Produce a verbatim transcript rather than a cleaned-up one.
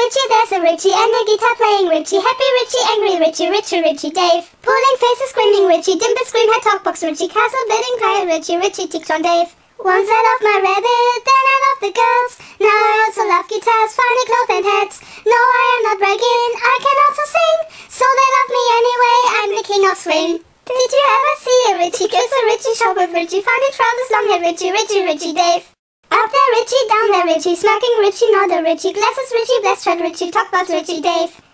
Richie, there's a Richie, and a guitar playing Richie. Happy Richie, angry Richie, Richie, Richie, Dave. Pulling faces, screaming Richie, Dimples scream, head talkbox Richie, castle building, cry Richie, Richie, Tick on Dave. Once I loved my rabbit, then I loved the girls. Now I also love guitars, funny clothes and hats. No, I am not bragging, I can also sing. So they love me anyway, I'm the king of swing. Did you ever see a Richie kiss a Richie, shop with Richie, funny trousers, long hair Richie, Richie, Richie, Dave. Up there Richie, down there Richie, smirking Richie, not a Richie, glasses Richie, blessed shirt Richie, talk about Richie, Dave.